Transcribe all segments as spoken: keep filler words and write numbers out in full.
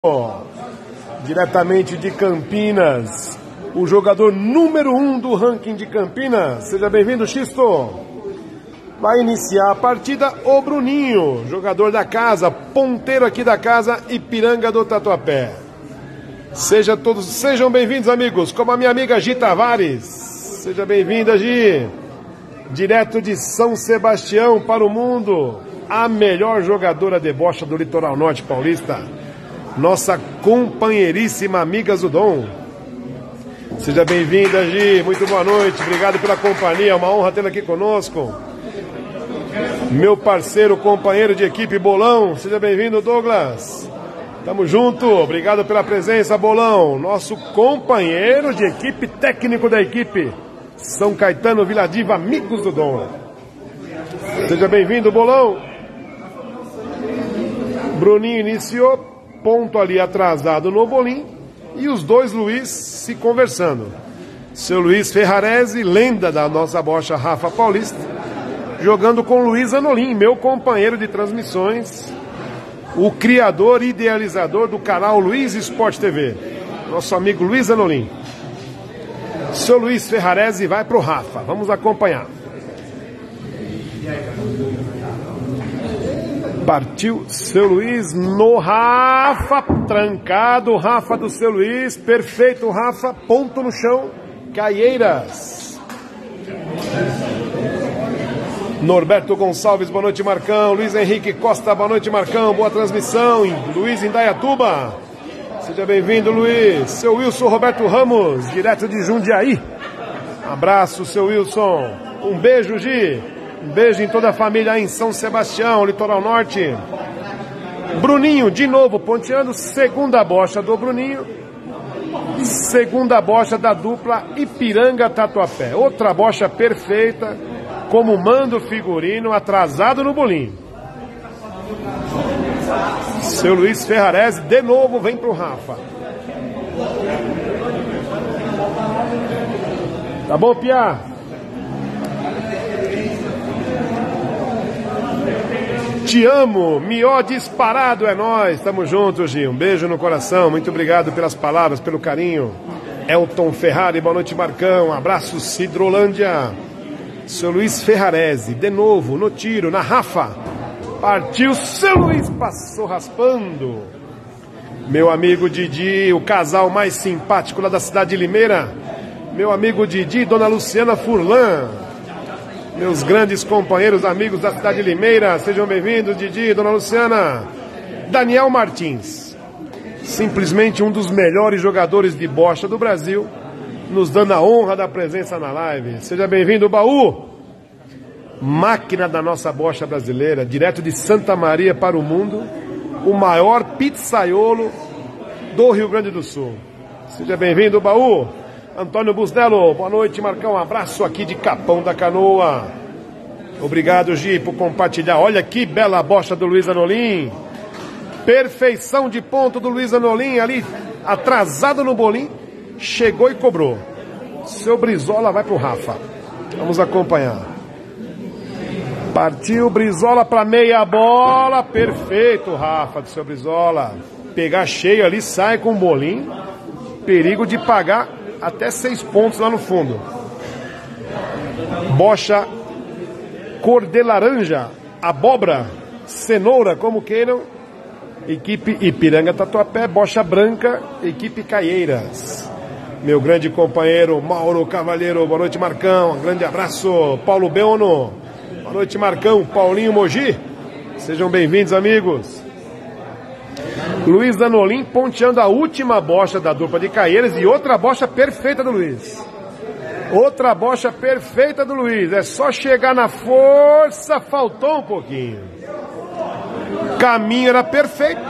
Diretamente de Campinas, o jogador número um do ranking de Campinas. Seja bem-vindo, Xisto. Vai iniciar a partida o Bruninho, jogador da casa, ponteiro aqui da casa, Ipiranga do Tatuapé. Seja todos, sejam bem-vindos, amigos, como a minha amiga Gi Tavares. Seja bem-vinda, Gi. Direto de São Sebastião para o mundo, a melhor jogadora de bocha do litoral norte paulista, nossa companheiríssima amiga Zudon. Seja bem-vinda, Gi, muito boa noite, obrigado pela companhia, é uma honra tê-la aqui conosco. Meu parceiro, companheiro de equipe, Bolão, seja bem-vindo, Douglas. Tamo junto, obrigado pela presença, Bolão, nosso companheiro de equipe, técnico da equipe, São Caetano Vila Diva, amigos do Dom. Seja bem-vindo, Bolão. Bruninho iniciou, ponto ali atrasado no bolim, e os dois Luiz se conversando. Seu Luiz Ferrarese, lenda da nossa bocha Rafa Paulista, jogando com Luiz Anolim, meu companheiro de transmissões, o criador e idealizador do canal Luiz Esporte T V, nosso amigo Luiz Anolim. Seu Luiz Ferrarese vai para o Rafa, vamos acompanhar. Partiu seu Luiz no Rafa, trancado, Rafa do seu Luiz, perfeito Rafa, ponto no chão, Caieiras. Norberto Gonçalves, boa noite, Marcão. Luiz Henrique Costa, boa noite, Marcão, boa transmissão. Luiz Indaiatuba, seja bem-vindo, Luiz. Seu Wilson Roberto Ramos, direto de Jundiaí. Abraço, seu Wilson. Um beijo, Gi. Um beijo em toda a família aí em São Sebastião, litoral norte. Bruninho, de novo, ponteando, segunda bocha do Bruninho. Segunda bocha da dupla Ipiranga Tatuapé. Outra bocha perfeita, como manda o figurino, atrasado no bolinho. Seu Luiz Ferrarese, de novo, vem pro Rafa. Tá bom, Pia? Te amo, Mió disparado, é nóis, tamo junto, Gil, um beijo no coração, muito obrigado pelas palavras, pelo carinho. Elton Ferrari, boa noite, Marcão, um abraço, Cidrolândia. Seu Luiz Ferrarese, de novo, no tiro, na Rafa, partiu, seu Luiz passou raspando. Meu amigo Didi, o casal mais simpático lá da cidade de Limeira, meu amigo Didi, dona Luciana Furlan. Meus grandes companheiros, amigos da cidade de Limeira, sejam bem-vindos, Didi, dona Luciana. Daniel Martins, simplesmente um dos melhores jogadores de bocha do Brasil, nos dando a honra da presença na live. Seja bem-vindo, Baú. Máquina da nossa bocha brasileira, direto de Santa Maria para o mundo, o maior pizzaiolo do Rio Grande do Sul. Seja bem-vindo, Baú. Antônio Busnello, boa noite, Marcão, um abraço aqui de Capão da Canoa. Obrigado, Gi, por compartilhar. Olha que bela bocha do Luiz Anolim. Perfeição de ponto do Luiz Anolim ali, atrasado no bolim, chegou e cobrou. Seu Brizola vai pro Rafa. Vamos acompanhar. Partiu Brizola para meia bola, perfeito, Rafa do seu Brizola. Pegar cheio ali, sai com o bolim. Perigo de pagar até seis pontos lá no fundo. Bocha cor de laranja, abóbora, cenoura, como queiram. Equipe Ipiranga Tatuapé, bocha branca, equipe Caieiras. Meu grande companheiro Mauro Cavalheiro, boa noite, Marcão, um grande abraço. Paulo Beono, boa noite, Marcão. Paulinho Mogi, sejam bem-vindos, amigos. Luiz Anolim ponteando a última bocha da dupla de Caieiras e outra bocha perfeita do Luiz. Outra bocha perfeita do Luiz. É só chegar na força, faltou um pouquinho. Caminho era perfeito.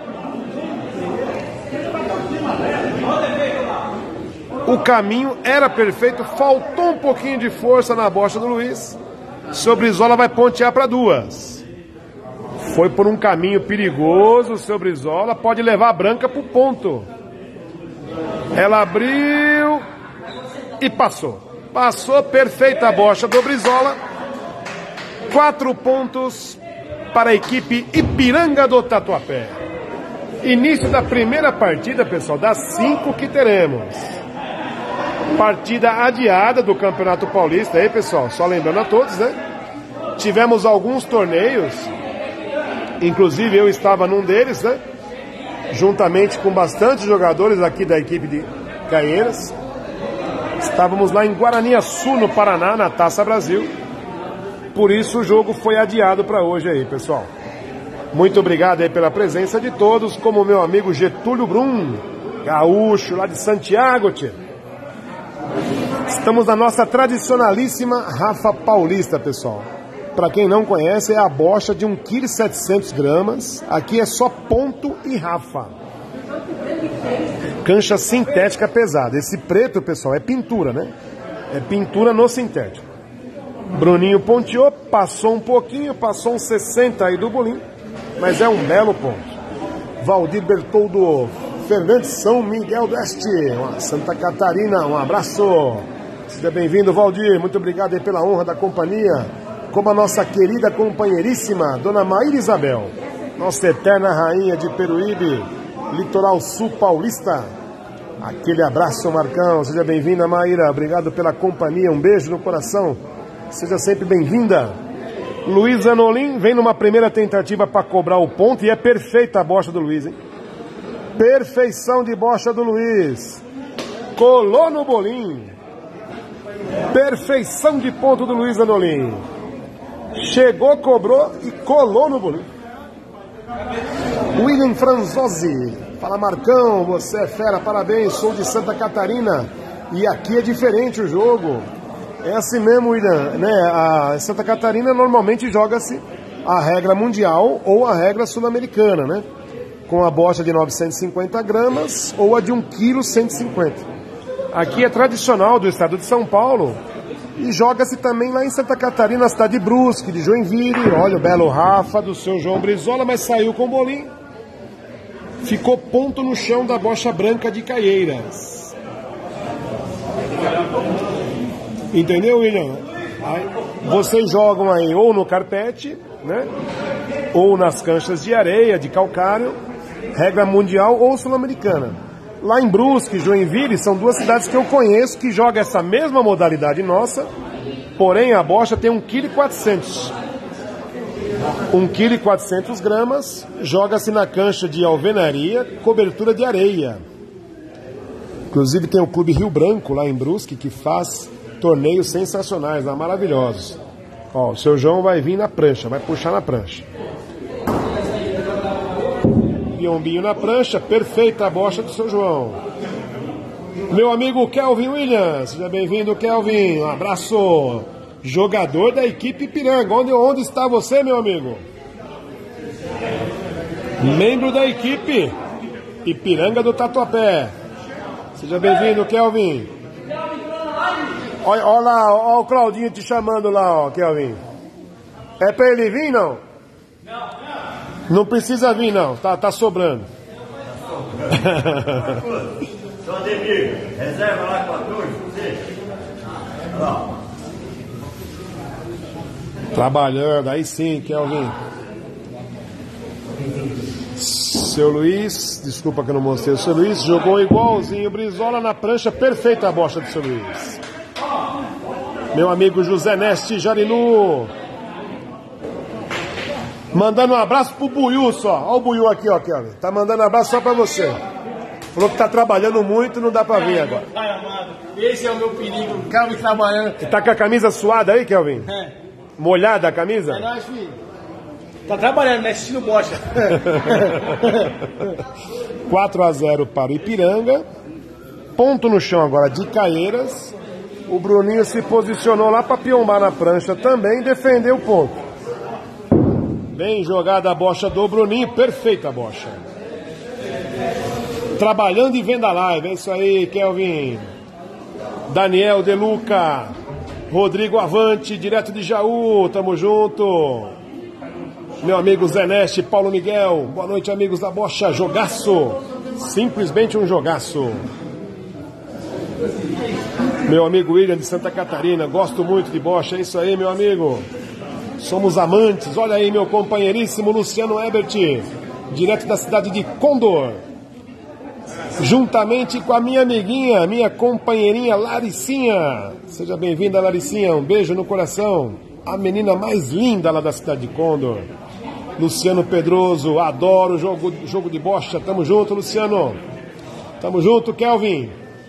O caminho era perfeito, faltou um pouquinho de força na bocha do Luiz. Seu Brizola vai pontear para duas. Foi por um caminho perigoso, o seu Brizola pode levar a branca para o ponto. Ela abriu e passou. Passou, perfeita a bocha do Brizola. Quatro pontos para a equipe Ipiranga do Tatuapé. Início da primeira partida, pessoal, das cinco que teremos. Partida adiada do Campeonato Paulista aí, pessoal, só lembrando a todos, né? Tivemos alguns torneios, inclusive eu estava num deles, né? Juntamente com bastante jogadores aqui da equipe de Caieiras. Estávamos lá em Guaraniaçu, no Paraná, na Taça Brasil. Por isso o jogo foi adiado para hoje aí, pessoal. Muito obrigado aí pela presença de todos, como o meu amigo Getúlio Brum, gaúcho lá de Santiago, tia. Estamos na nossa tradicionalíssima Rafa Paulista, pessoal. Para quem não conhece, é a bocha de um vírgula setecentos gramas. Aqui é só ponto e Rafa. Cancha sintética pesada. Esse preto, pessoal, é pintura, né? É pintura no sintético. Bruninho ponteou, passou um pouquinho, passou uns sessenta aí do bolinho, mas é um belo ponto. Valdir Bertoldo Fernandes, São Miguel do Oeste, uma Santa Catarina, um abraço. Seja bem-vindo, Valdir. Muito obrigado aí pela honra da companhia. Como a nossa querida companheiríssima, Dona Maíra Isabel, nossa eterna rainha de Peruíbe, Litoral Sul Paulista. Aquele abraço, Marcão. Seja bem-vinda, Maíra. Obrigado pela companhia. Um beijo no coração. Seja sempre bem-vinda. Luiz Anolim vem numa primeira tentativa para cobrar o ponto e é perfeita a bocha do Luiz, hein? Perfeição de bocha do Luiz. Colou no bolinho. Perfeição de ponto do Luiz Anolim. Chegou, cobrou e colou no bolinho. William Franzosi. Fala, Marcão, você é fera, parabéns, sou de Santa Catarina e aqui é diferente o jogo. É assim mesmo, William, né? A Santa Catarina normalmente joga-se a regra mundial ou a regra sul-americana, né? Com a bocha de novecentos e cinquenta gramas ou a de um vírgula cento e cinquenta. Aqui é tradicional do estado de São Paulo e joga-se também lá em Santa Catarina, na cidade de Brusque, de Joinville. Olha o belo Rafa do seu João Brizola, mas saiu com o bolinho. Ficou ponto no chão da bocha branca de Caieiras. Entendeu, William? Aí, vocês jogam aí ou no carpete, né? Ou nas canchas de areia, de calcário, regra mundial ou sul-americana. Lá em Brusque, Joinville, são duas cidades que eu conheço que jogam essa mesma modalidade nossa, porém a bocha tem um vírgula quatrocentos. um vírgula quatrocentos gramas, joga-se na cancha de alvenaria, cobertura de areia. Inclusive tem o Clube Rio Branco lá em Brusque que faz torneios sensacionais, lá, maravilhosos. Ó, o seu João vai vir na prancha, vai puxar na prancha. Piombinho na prancha, perfeita a bocha do seu João. Meu amigo Kelvin Williams, seja bem-vindo, Kelvin. Um abraço. Jogador da equipe Ipiranga. Onde, onde está você, meu amigo? Membro da equipe Ipiranga do Tatuapé. Seja bem-vindo, Kelvin. Olha, olha lá, olha o Claudinho te chamando lá, ó, Kelvin. É pra ele vir, não? Não, não. Não precisa vir, não. Tá, tá sobrando. Só Ademir, reserva lá quatorze, você. Olha lá. Trabalhando, aí sim, Kelvin. Seu Luiz, desculpa que eu não mostrei. O seu Luiz jogou igualzinho o Brizola na prancha, perfeita a bocha do seu Luiz. Meu amigo José Neste Jarinu. Mandando um abraço pro Buiu só. Olha o Buiu aqui, ó, Kelvin. Tá mandando um abraço só pra você. Falou que tá trabalhando muito, não dá pra vir agora. Pai amado, esse é o meu perigo, o Kelvin trabalhando. Você tá com a camisa suada aí, Kelvin? É. Molhada a camisa? É nóis, filho. Tá trabalhando, né? Assistindo bocha. quatro a zero para o Ipiranga. Ponto no chão agora de Caieiras. O Bruninho se posicionou lá para piombar na prancha também, defendeu o ponto. Bem jogada a bocha do Bruninho, perfeita a bocha. Trabalhando e vendo a live, é isso aí, Kelvin. Daniel De Luca, Rodrigo Avante, direto de Jaú, tamo junto. Meu amigo Zé Neste, Paulo Miguel, boa noite, amigos da bocha, jogaço. Simplesmente um jogaço. Meu amigo William de Santa Catarina, gosto muito de bocha, é isso aí, meu amigo. Somos amantes, olha aí meu companheiríssimo Luciano Ebert. direto da cidade de Condor, juntamente com a minha amiguinha, minha companheirinha Laricinha. Seja bem-vinda, Laricinha, um beijo no coração. A menina mais linda lá da cidade de Condor. Luciano Pedroso, adoro jogo, jogo de bocha. Tamo junto, Luciano. Tamo junto, Kelvin.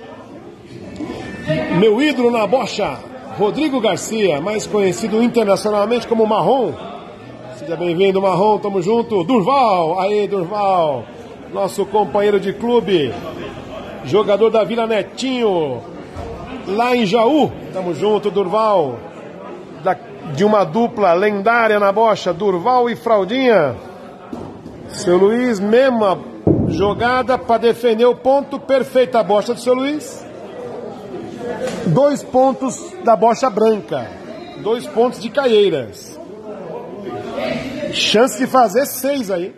Meu ídolo na bocha, Rodrigo Garcia, mais conhecido internacionalmente como Marrom. Seja bem-vindo, Marrom, tamo junto. Durval, aí, Durval, nosso companheiro de clube, jogador da Vila Netinho, lá em Jaú. Tamo junto, Durval. Da, de uma dupla lendária na bocha, Durval e Fraldinha. Seu Luiz, mesma jogada para defender o ponto, perfeita a bocha do seu Luiz. Dois pontos da bocha branca, dois pontos de Caieiras. Chance de fazer seis aí.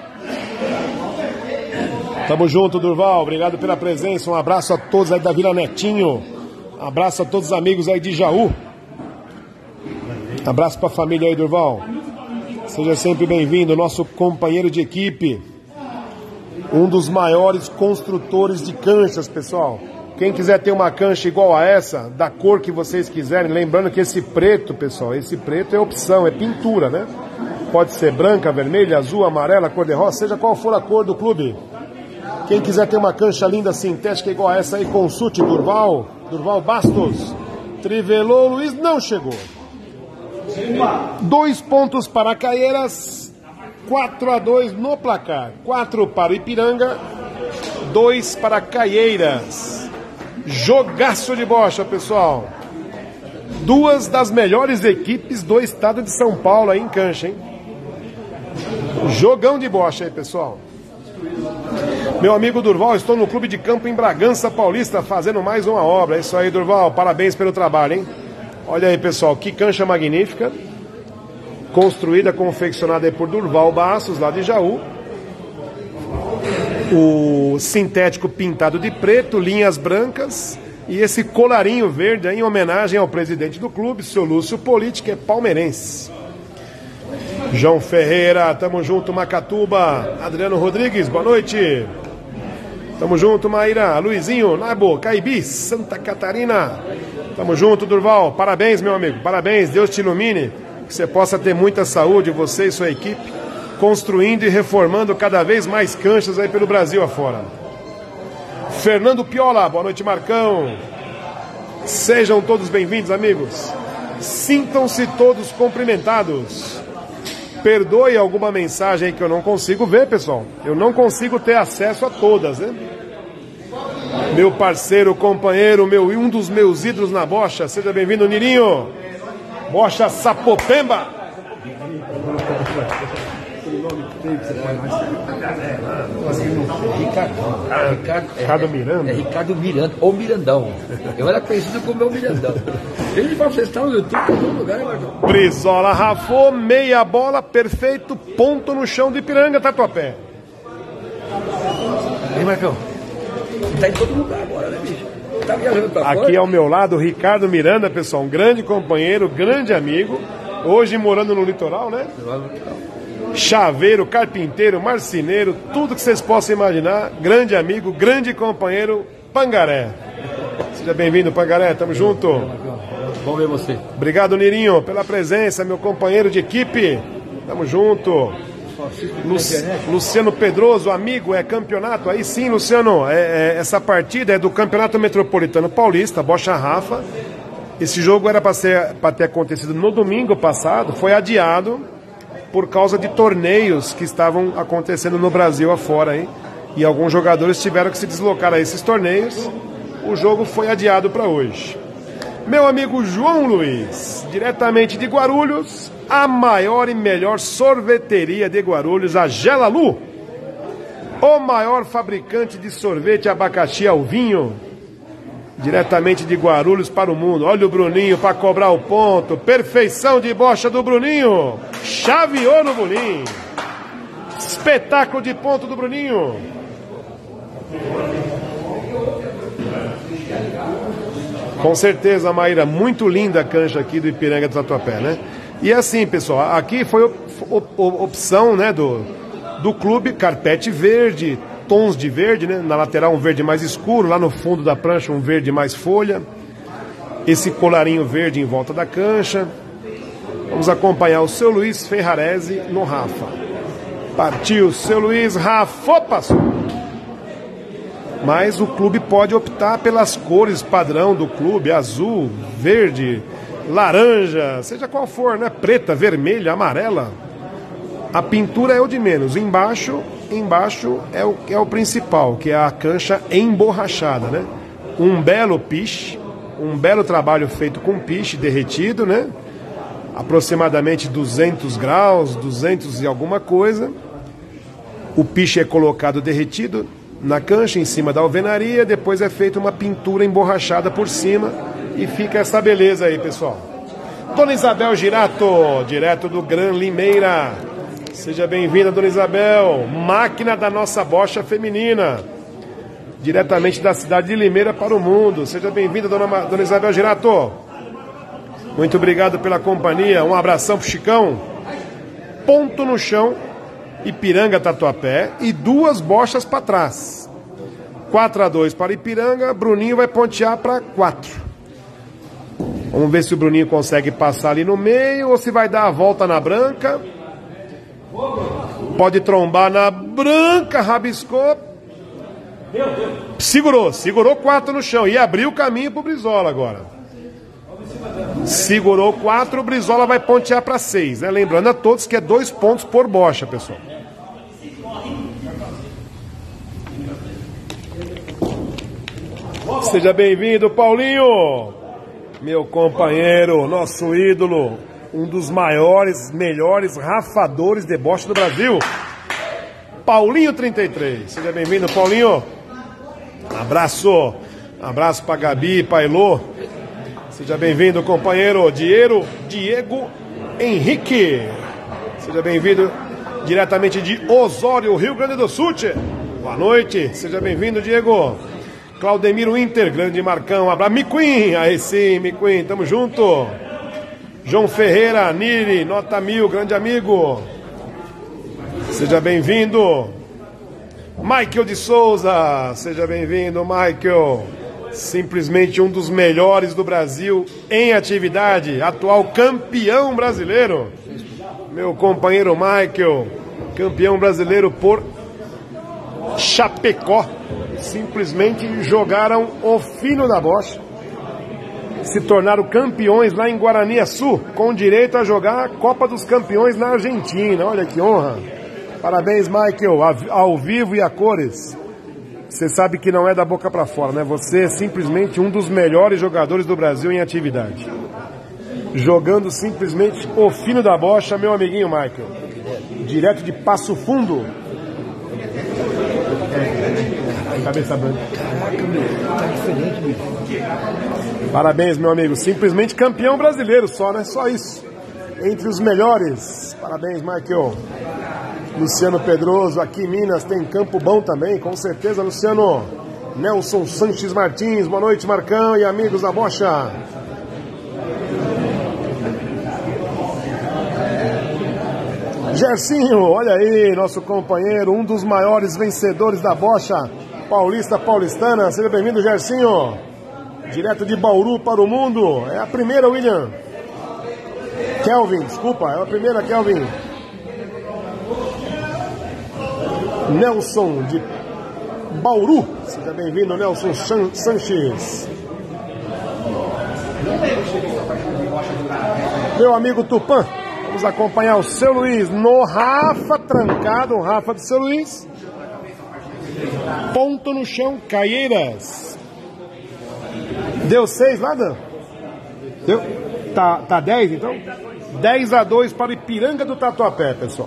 Tamo junto, Durval, obrigado pela presença. Um abraço a todos aí da Vila Netinho. Um abraço a todos os amigos aí de Jaú. Abraço pra família aí, Durval. Seja sempre bem-vindo, nosso companheiro de equipe. Um dos maiores construtores de canchas, pessoal. Quem quiser ter uma cancha igual a essa, da cor que vocês quiserem, lembrando que esse preto, pessoal, esse preto é opção, é pintura, né? Pode ser branca, vermelha, azul, amarela, cor-de-rosa, seja qual for a cor do clube. Quem quiser ter uma cancha linda, sintética igual a essa aí, consulte Durval, Durval Bastos. Trivelou, Luiz não chegou. Dois pontos para Caieiras, quatro a dois no placar. Quatro para o Ipiranga, dois para Caieiras. Jogaço de bocha, pessoal. Duas das melhores equipes do estado de São Paulo aí em cancha, hein? Jogão de bocha aí, pessoal. Meu amigo Durval, estou no clube de campo em Bragança Paulista fazendo mais uma obra. É isso aí, Durval, parabéns pelo trabalho, hein? Olha aí, pessoal, que cancha magnífica. Construída, confeccionada aí por Durval Bastos, lá de Jaú. O sintético pintado de preto, linhas brancas e esse colarinho verde aí, em homenagem ao presidente do clube, seu Lúcio Politi, que é palmeirense. João Ferreira, tamo junto, Macatuba. Adriano Rodrigues, boa noite. Tamo junto, Maíra. Luizinho, Nabo, Caibi, Santa Catarina. Tamo junto, Durval. Parabéns, meu amigo, parabéns. Deus te ilumine, que você possa ter muita saúde, você e sua equipe, construindo e reformando cada vez mais canchas aí pelo Brasil afora. Fernando Piola, boa noite, Marcão. Sejam todos bem-vindos, amigos. Sintam-se todos cumprimentados. Perdoe alguma mensagem aí que eu não consigo ver, pessoal. Eu não consigo ter acesso a todas, né? Meu parceiro, companheiro, meu, um dos meus ídolos na bocha. Seja bem-vindo, Nirinho. Bocha Sapopemba. Ricardo, Ricardo, Ricardo Miranda. É, é Ricardo Miranda, ou Mirandão. Eu era conhecido como meu Mirandão. Ele vai vocês estão no YouTube, em todo lugar, hein, Marcão? Brizola rafou, meia bola, perfeito, ponto no chão do Ipiranga, Tatuapé. Ei, Marcão, tá em todo lugar agora, né, bicho? Tá viajando pra fora? Aqui ao meu lado, Ricardo Miranda, pessoal, um grande companheiro, grande amigo, hoje morando no litoral, né? Chaveiro, carpinteiro, marceneiro, tudo que vocês possam imaginar, grande amigo, grande companheiro, Pangaré. Seja bem-vindo, Pangaré, tamo junto. Vamos ver você. Obrigado, Nirinho, pela presença, meu companheiro de equipe, tamo junto. Lu Luciano Pedroso, amigo, é campeonato, aí sim, Luciano, é, é, essa partida é do Campeonato Metropolitano Paulista, Bocha Rafa. Esse jogo era para ter acontecido no domingo passado, foi adiado por causa de torneios que estavam acontecendo no Brasil afora, hein? E alguns jogadores tiveram que se deslocar a esses torneios. O jogo foi adiado para hoje. Meu amigo João Luiz, diretamente de Guarulhos, a maior e melhor sorveteria de Guarulhos, a Gelalu, o maior fabricante de sorvete abacaxi ao vinho, diretamente de Guarulhos para o mundo. Olha o Bruninho para cobrar o ponto. Perfeição de bocha do Bruninho. Chaveou no bolinho. Espetáculo de ponto do Bruninho. Com certeza, Maíra, muito linda a cancha aqui do Ipiranga do Tatuapé, né? E assim, pessoal, aqui foi op op opção, né, do, do clube, carpete verde, tons de verde, né? Na lateral um verde mais escuro, lá no fundo da prancha um verde mais folha. Esse colarinho verde em volta da cancha. Vamos acompanhar o seu Luiz Ferrarese no Rafa. Partiu, seu Luiz, Rafa, passou. Mas o clube pode optar pelas cores padrão do clube, azul, verde, laranja, seja qual for, né? Preta, vermelha, amarela. A pintura é o de menos. Embaixo, embaixo é o, é o principal, que é a cancha emborrachada, né? Um belo piche, um belo trabalho feito com piche derretido, né? Aproximadamente duzentos graus, duzentos e alguma coisa. O piche é colocado derretido na cancha, em cima da alvenaria, depois é feita uma pintura emborrachada por cima e fica essa beleza aí, pessoal. Dona Isabel Girato, direto do Gran Limeira. Seja bem-vinda, Dona Isabel, máquina da nossa bocha feminina, diretamente da cidade de Limeira para o mundo. Seja bem-vinda, Dona, Dona Isabel Girato. Muito obrigado pela companhia, um abração pro Chicão. Ponto no chão, Ipiranga Tatuapé e duas bochas para trás. quatro a dois para Ipiranga, Bruninho vai pontear para quatro. Vamos ver se o Bruninho consegue passar ali no meio ou se vai dar a volta na branca. Pode trombar na branca, rabiscou. Segurou, segurou quatro no chão e abriu o caminho pro Brizola agora. Segurou quatro, o Brizola vai pontear para seis, né? Lembrando a todos que é dois pontos por bocha, pessoal. Seja bem-vindo, Paulinho, meu companheiro, nosso ídolo, um dos maiores, melhores rafadores de bocha do Brasil, Paulinho trinta e três. Seja bem-vindo, Paulinho. Abraço, abraço para Gabi, para Elô. Seja bem-vindo, companheiro Diego, Diego Henrique. Seja bem-vindo diretamente de Osório, Rio Grande do Sul. Boa noite, seja bem-vindo, Diego. Claudemiro Inter, grande Marcão, abraço. Miquim, aí sim, Miquim, tamo junto. João Ferreira, Niri, nota mil, grande amigo. Seja bem-vindo. Michael de Souza, seja bem-vindo, Michael. Simplesmente um dos melhores do Brasil em atividade, atual campeão brasileiro. Meu companheiro Michael, campeão brasileiro por Chapecó. Simplesmente jogaram o fino da bocha. Se tornaram campeões lá em Guaraniaçu, com direito a jogar a Copa dos Campeões na Argentina. Olha que honra. Parabéns, Michael, ao vivo e a cores. Você sabe que não é da boca para fora, né? Você é simplesmente um dos melhores jogadores do Brasil em atividade. Jogando simplesmente o fino da bocha, meu amiguinho Michael. Direto de Passo Fundo. Cabeça branca. Caraca, meu, tá diferente, bicho. Parabéns, meu amigo. Simplesmente campeão brasileiro só, né? Só isso. Entre os melhores. Parabéns, Michael. Luciano Pedroso, aqui em Minas tem Campo Bom também, com certeza, Luciano. Nelson Sanches Martins, boa noite, Marcão e amigos da bocha. Gersinho, olha aí, nosso companheiro, um dos maiores vencedores da bocha paulista paulistana. Seja bem-vindo, Gersinho. Direto de Bauru para o mundo. É a primeira, William. Kelvin, desculpa, é a primeira, Kelvin. Nelson de Bauru. Seja bem-vindo, Nelson San Sanches. Meu amigo Tupã, vamos acompanhar o seu Luiz no Rafa, trancado, o Rafa do seu Luiz. Ponto no chão, Caieiras. Deu seis lá, Dan? Deu? Tá, tá dez, então? dez a dois para o Ipiranga do Tatuapé, pessoal.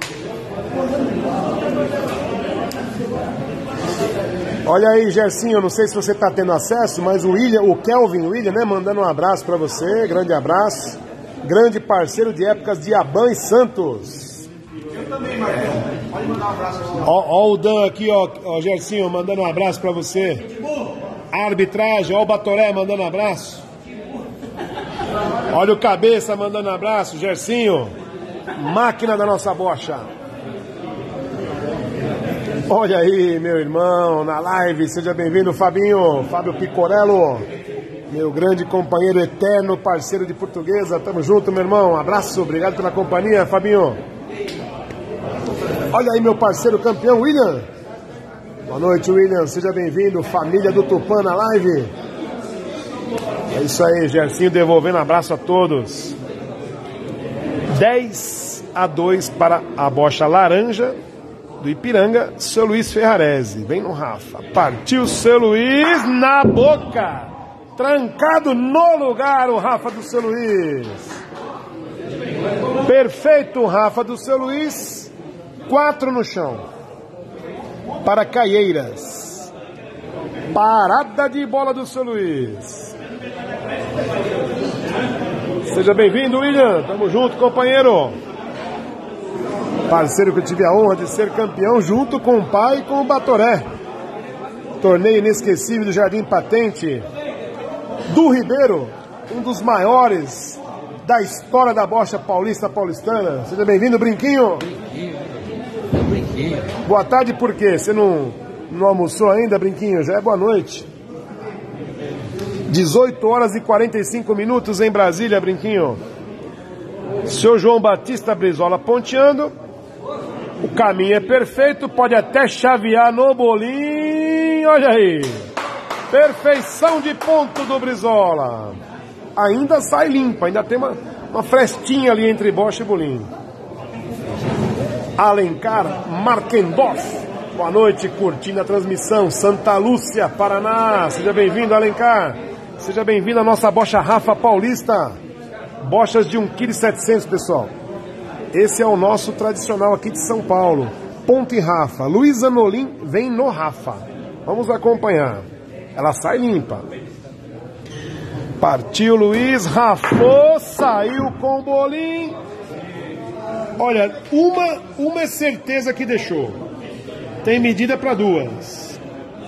Olha aí, Gersinho, eu não sei se você está tendo acesso, mas o William, o Kelvin William, né, mandando um abraço para você, grande abraço, grande parceiro de épocas de Aban e Santos. Eu também, Marcão, pode mandar um abraço para você. Ó, ó o Dan aqui, ó, ó, Gersinho, mandando um abraço para você. A arbitragem, ó o Batoré mandando um abraço. Olha o Cabeça mandando um abraço, Gersinho, máquina da nossa bocha. Olha aí, meu irmão, na live, seja bem-vindo, Fabinho, Fábio Picorello, meu grande companheiro eterno, parceiro de Portuguesa, tamo junto, meu irmão, um abraço, obrigado pela companhia, Fabinho. Olha aí, meu parceiro campeão, William. Boa noite, William, seja bem-vindo, família do Tupã na live. É isso aí, Gercinho devolvendo abraço a todos. dez a dois para a bocha laranja do Ipiranga, seu Luiz Ferrarese. Vem no Rafa. Partiu seu Luiz na boca. Trancado no lugar o Rafa do seu Luiz. Perfeito, Rafa do seu Luiz. Quatro no chão. Para Caieiras. Parada de bola do seu Luiz. Seja bem-vindo, William. Tamo junto, companheiro. Parceiro que eu tive a honra de ser campeão junto com o pai e com o Batoré. Torneio inesquecível do Jardim Patente. Do Ribeiro, um dos maiores da história da bocha paulista paulistana. Seja bem-vindo, Brinquinho. Brinquinho. Brinquinho. Boa tarde, por quê? Você não, não almoçou ainda, Brinquinho? Já é boa noite. dezoito horas e quarenta e cinco minutos em Brasília, Brinquinho. Seu João Batista Brizola ponteando. O caminho é perfeito, pode até chavear no bolinho, olha aí. Perfeição de ponto do Brizola. Ainda sai limpa, ainda tem uma, uma frestinha ali entre bocha e bolinho. Alencar Marquendorf. Boa noite, curtindo a transmissão. Santa Lúcia, Paraná. Seja bem-vindo, Alencar. Seja bem-vindo à nossa bocha Rafa Paulista. Bochas de um vírgula sete quilos, pessoal. Esse é o nosso tradicional aqui de São Paulo. Ponte Rafa. Luísa Nolim vem no Rafa. Vamos acompanhar. Ela sai limpa. Partiu Luiz, rafou, saiu com o bolim. Olha, uma, uma é certeza que deixou. Tem medida para duas.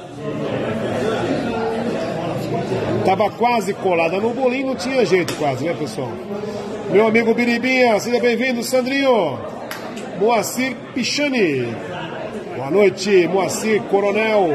Tava quase colada no bolinho, não tinha jeito quase, né, pessoal? Meu amigo Biribinha, seja bem-vindo, Sandrinho. Moacir Pichani. Boa noite, Moacir, Coronel.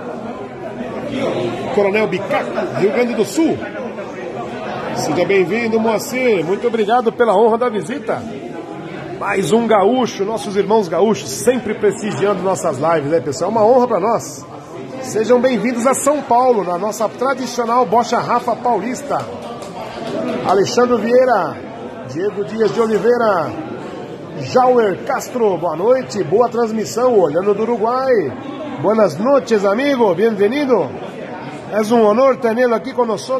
Coronel Bicaco, Rio Grande do Sul. Seja bem-vindo, Moacir. Muito obrigado pela honra da visita. Mais um gaúcho, nossos irmãos gaúchos, sempre prestigiando nossas lives, né, pessoal? É uma honra para nós. Sejam bem-vindos a São Paulo, na nossa tradicional bocha Rafa Paulista. Alexandre Vieira. Diego Dias de Oliveira, Jauer Castro, boa noite, boa transmissão, olhando do Uruguai. Buenas noches, amigo, bem-vindo. É um honor tê-lo aqui com nós.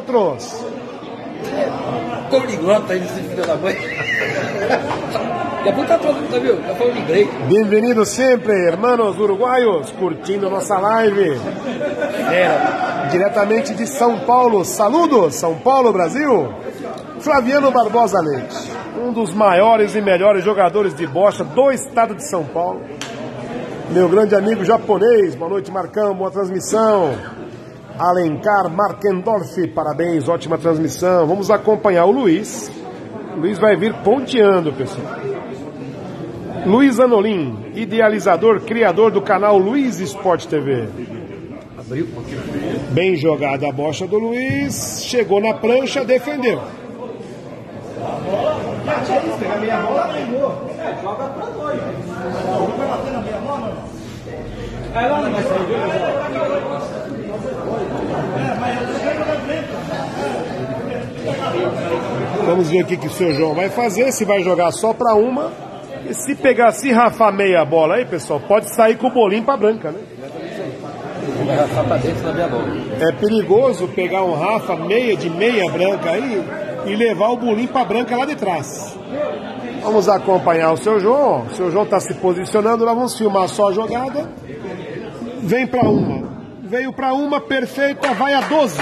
Poliglota aí nesse filho da mãe. E a puta toda, tá viu? Tá falando inglês. Bem-vindo sempre, hermanos uruguaios, curtindo nossa live. É, diretamente de São Paulo, saludos, São Paulo, Brasil. Flaviano Barbosa Leite, um dos maiores e melhores jogadores de bocha do estado de São Paulo. Meu grande amigo japonês, boa noite, Marcão, boa transmissão. Alencar Marquendorf, parabéns, ótima transmissão. Vamos acompanhar o Luiz. O Luiz vai vir ponteando, pessoal. Luiz Anolim, idealizador, criador do canal Luiz Esporte T V. Abriu. Bem jogada a bocha do Luiz, chegou na prancha, defendeu. Pega a meia bola, pegou. É, joga pra dois. Não vai bater na meia bola, não. É lá na mais Vamos ver o que, que o seu João vai fazer, se vai jogar só pra uma. E se pegar, se rafar meia bola aí, pessoal, pode sair com o bolinho pra branca, né? Vai rafar pra dentro da minha bola. É perigoso pegar um rafa meia de meia branca aí e levar o bolinho pra branca lá de trás. Vamos acompanhar o seu João. O seu João está se posicionando, nós vamos filmar só a jogada. Vem pra uma. Veio pra uma, perfeita, vai a doze.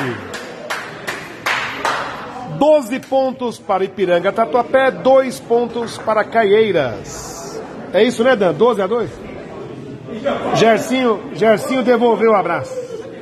doze pontos para Ipiranga Tatuapé, dois pontos para Caieiras. É isso, né, Dan? doze a dois? Gercinho, Gercinho devolveu o abraço.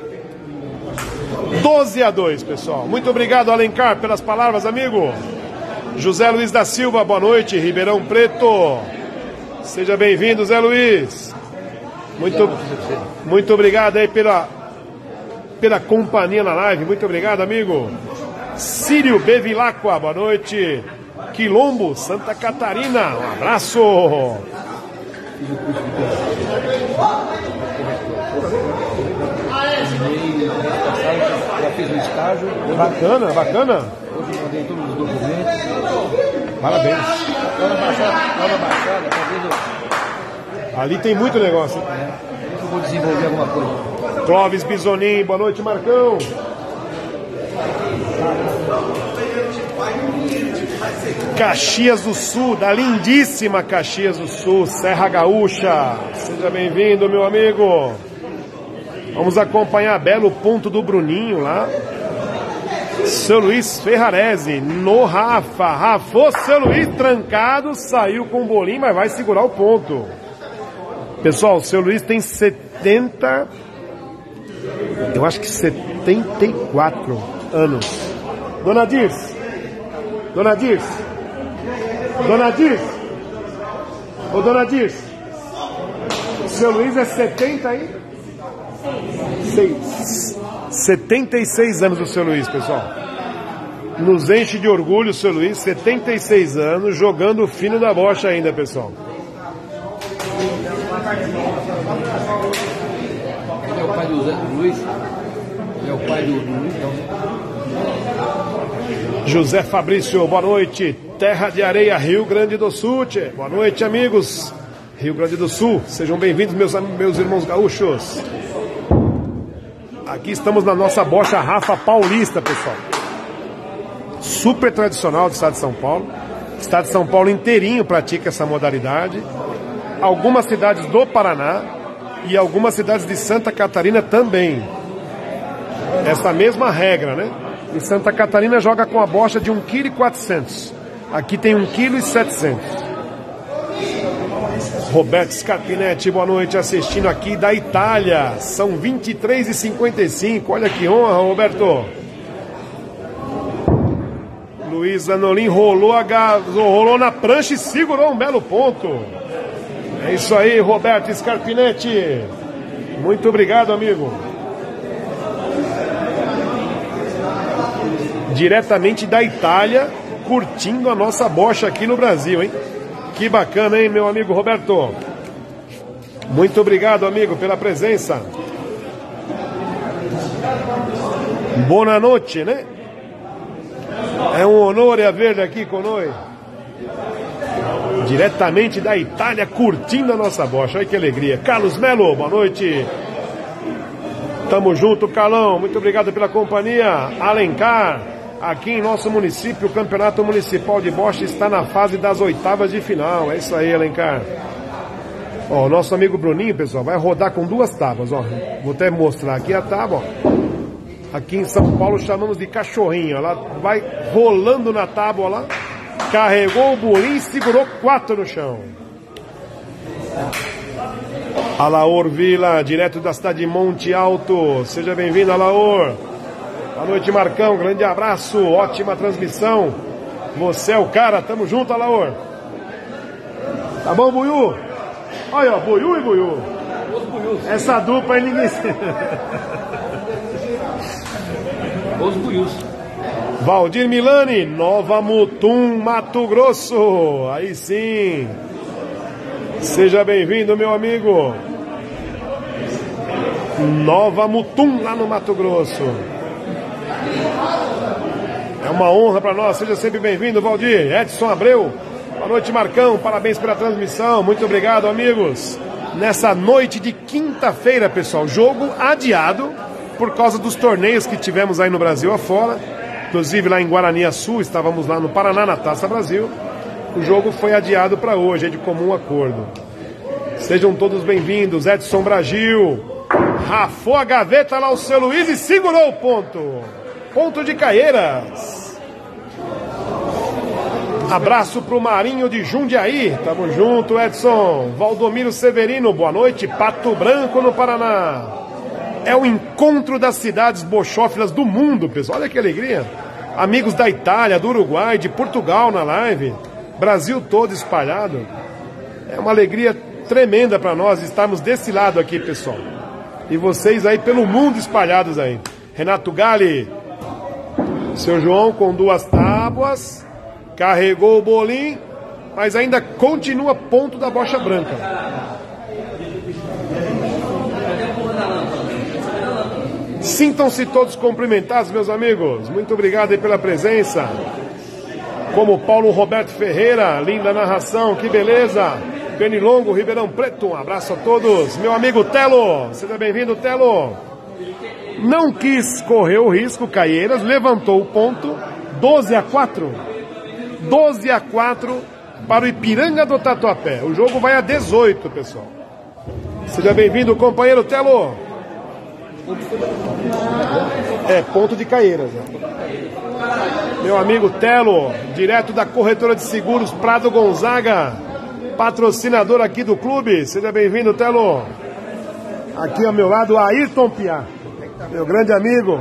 doze a dois, pessoal. Muito obrigado, Alencar, pelas palavras, amigo. José Luiz da Silva, boa noite. Ribeirão Preto. Seja bem-vindo, Zé Luiz. Muito, muito obrigado aí pela, pela companhia na live. Muito obrigado, amigo. Círio Bevilacqua, boa noite. Quilombo, Santa Catarina, um abraço. Já fiz o estágio. Bacana, bacana. Hoje eu mandei todos os documentos. Parabéns. Lá na Baixada, lá na Baixada, talvez eu, Ali tem muito negócio. é, eu vou desenvolver alguma coisa. Clóvis Bisonin, boa noite, Marcão. Caxias do Sul, da lindíssima Caxias do Sul, Serra Gaúcha. Seja bem-vindo, meu amigo. Vamos acompanhar belo ponto do Bruninho lá. Seu Luiz Ferrarese, no Rafa. Rafou seu Luiz trancado, saiu com o bolinho, mas vai segurar o ponto. Pessoal, o seu Luiz tem setenta, eu acho que setenta e quatro anos. Dona Dirce, Dona Dirce, Dona Dirce, ô Dona Dirce, o seu Luiz é setenta aí? Seis. setenta e seis anos o seu Luiz, pessoal. Nos enche de orgulho o seu Luiz, setenta e seis anos, jogando o fino da bocha ainda, pessoal. Ele é o pai do Zé Luiz? Ele é o pai do, do Luiz, não? José Fabrício, boa noite. Terra de Areia, Rio Grande do Sul. Tchê. Boa noite, amigos. Rio Grande do Sul. Sejam bem-vindos, meus, meus irmãos gaúchos. Aqui estamos na nossa bocha Rafa paulista, pessoal. Super tradicional do estado de São Paulo. O estado de São Paulo inteirinho pratica essa modalidade. Algumas cidades do Paraná e algumas cidades de Santa Catarina também. Essa mesma regra, né? Em Santa Catarina joga com a bocha de um vírgula quatrocentos quilos. Aqui tem um vírgula setecentos quilos. Roberto Scarpinetti, boa noite, assistindo aqui da Itália. São vinte e três e cinquenta e cinco. Olha que honra, Roberto. Luiz Anolim rolou, a ga... rolou na prancha e segurou um belo ponto. É isso aí, Roberto Scarpinetti. Muito obrigado, amigo. Diretamente da Itália, curtindo a nossa bocha aqui no Brasil, hein? Que bacana, hein, meu amigo Roberto? Muito obrigado, amigo, pela presença. Boa noite, né? É um honor haver aqui conosco. Diretamente da Itália, curtindo a nossa bocha. Olha que alegria. Carlos Melo, boa noite. Tamo junto, Carlão. Muito obrigado pela companhia. Alencar. Aqui em nosso município, o Campeonato Municipal de Bocha está na fase das oitavas de final. É isso aí, Alencar. Ó, o nosso amigo Bruninho, pessoal, vai rodar com duas tábuas, ó. Vou até mostrar aqui a tábua, ó. Aqui em São Paulo chamamos de cachorrinho. Ela vai rolando na tábua lá. Carregou o bolinho e segurou quatro no chão. Alaor Vila, direto da cidade de Monte Alto. Seja bem-vindo, Alaor. Boa noite, Marcão. Grande abraço. Ótima transmissão. Você é o cara. Tamo junto, Alaor. Tá bom, Buiú? Olha, ó, Buiú e Buiú. Essa dupla aí ninguém... Os Buiús. Valdir Milani, Nova Mutum, Mato Grosso. Aí sim. Seja bem-vindo, meu amigo. Nova Mutum, lá no Mato Grosso. É uma honra para nós. Seja sempre bem-vindo, Valdir. Edson Abreu. Boa noite, Marcão. Parabéns pela transmissão. Muito obrigado, amigos. Nessa noite de quinta-feira, pessoal, jogo adiado por causa dos torneios que tivemos aí no Brasil afora. Inclusive lá em Guaraniaçu, estávamos lá no Paraná, na Taça Brasil. O jogo foi adiado para hoje, é de comum acordo. Sejam todos bem-vindos. Edson Bragil. Rafou a gaveta lá o seu Luiz e segurou o ponto. Ponto de Caieiras. Abraço pro Marinho de Jundiaí. Tamo junto, Edson. Valdomiro Severino, boa noite. Pato Branco, no Paraná. É o encontro das cidades bochófilas do mundo, pessoal. Olha que alegria. Amigos da Itália, do Uruguai, de Portugal na live. Brasil todo espalhado. É uma alegria tremenda para nós estarmos desse lado aqui, pessoal. E vocês aí pelo mundo espalhados aí. Renato Gali, seu João com duas tábuas, carregou o bolim, mas ainda continua ponto da bocha branca. Sintam-se todos cumprimentados, meus amigos. Muito obrigado aí pela presença. Como Paulo Roberto Ferreira, linda narração, que beleza. Pernilongo, Ribeirão Preto, um abraço a todos. Meu amigo Telo, seja bem-vindo, Telo. Não quis correr o risco, Caieiras levantou o ponto, doze a quatro. doze a quatro para o Ipiranga do Tatuapé. O jogo vai a dezoito, pessoal. Seja bem-vindo, companheiro Telo. É, ponto de Caieiras. Né? Meu amigo Telo, direto da corretora de seguros Prado Gonzaga. Patrocinador aqui do clube, seja bem-vindo, Telo. Aqui ao meu lado, Ayrton Piá, meu grande amigo.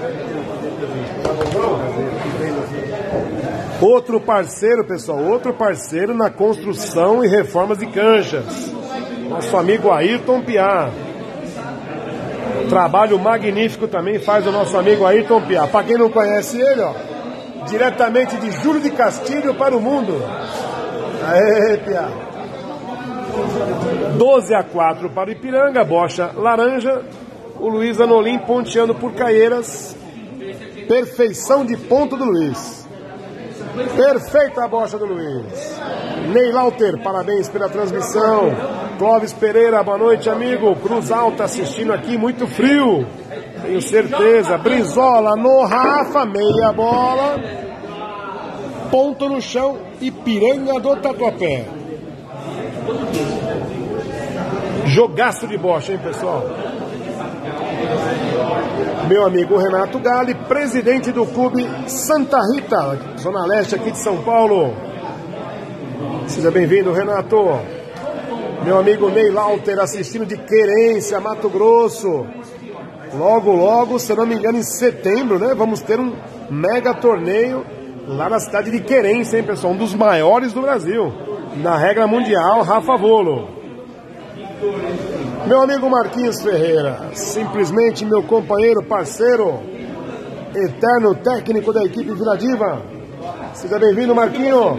Outro parceiro, pessoal, outro parceiro na construção e reformas de canchas. Nosso amigo Ayrton Piá. Trabalho magnífico também faz o nosso amigo Ayrton Piá. Para quem não conhece ele, ó, diretamente de Júlio de Castilho para o mundo. Aê, Piá. doze a quatro para o Ipiranga, bocha laranja. O Luiz Anolim ponteando por Caieiras. Perfeição de ponto do Luiz. Perfeita a bocha do Luiz. Ney Lauter, parabéns pela transmissão. Clóvis Pereira, boa noite, amigo. Cruz Alta assistindo aqui, muito frio. Tenho certeza. Brizola no Rafa, meia bola. Ponto no chão, Ipiranga do Tatuapé. Jogaço de bocha, hein, pessoal? Meu amigo Renato Gali, presidente do clube Santa Rita, Zona Leste aqui de São Paulo. Seja bem-vindo, Renato. Meu amigo Ney Lauter assistindo de Querência, Mato Grosso. Logo, logo, se eu não me engano, em setembro, né? Vamos ter um mega torneio lá na cidade de Querência, hein, pessoal? Um dos maiores do Brasil. Na regra mundial, Rafa Volo. Meu amigo Marquinhos Ferreira, simplesmente meu companheiro, parceiro, eterno técnico da equipe Vila Diva. Seja bem-vindo, Marquinho.